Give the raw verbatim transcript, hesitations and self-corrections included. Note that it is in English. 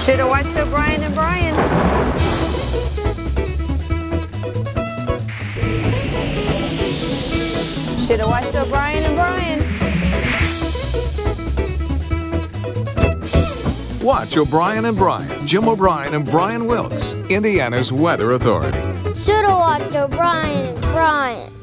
Should have watched O'Brien and Brian. Should have watched O'Brien and Brian. Watch O'Brien and Brian, Jim O'Brien and Brian Wilkes, Indiana's Weather Authority. Should have watched O'Brien and Brian.